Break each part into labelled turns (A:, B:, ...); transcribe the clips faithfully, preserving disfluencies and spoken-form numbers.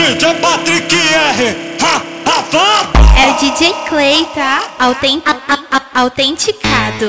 A: D J Patrick R, ha, ha, ha.
B: É o D J Clay, tá? Autent... a- a- a- autenticado.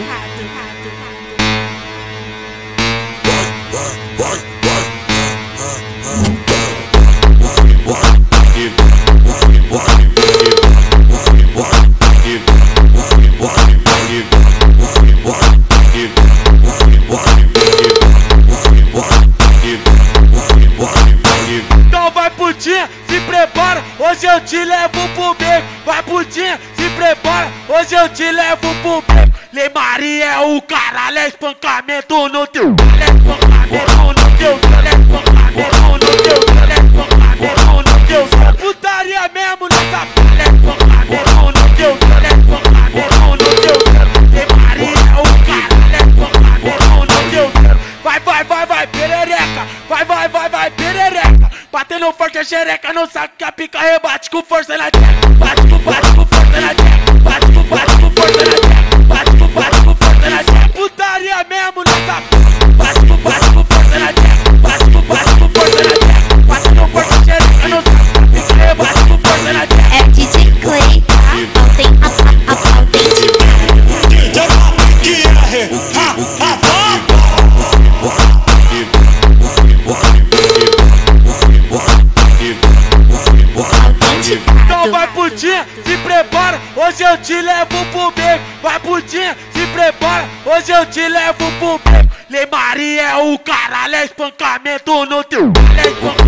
C: Então vai putinha, se prepara, hoje eu te levo pro beco. Vai putinha, se prepara, hoje eu te levo pro beco. Lei Maria é o caralho, é espancamento no teu, é espancamento no teu, é espancamento no teu, é espancamento no teu. É putaria mesmo nessa palha, é espancamento no teu, é espancamento no teu. Lei Maria é o caralho, é espancamento no teu. Vai, vai, vai, vai, perereca, vai, vai, vai, vai, perereca. Batendo forte a xereca, não sabe que a pica rebate com força na tcheca. Bate com, bate com força na tcheca. Bate com, bate com força na tcheca. Bate com, bate com força na tcheca. Putaria mesmo nessa p***. Bate com, bate com força na tcheca. Bate com, bate com força na tcheca. Batendo forte a xereca, não sabe que a pica rebate com força na tcheca.
B: É o D J Clay, tá? Autent... a- a- a- autenticado.
A: D J Patrick R, ha, ha, ha.
C: Então vai putinha, se prepara, hoje eu te levo pro beco. Vai putinha, se prepara, hoje eu te levo pro beco. Lei Maria é o caralho, é espancamento no teu, é espancamento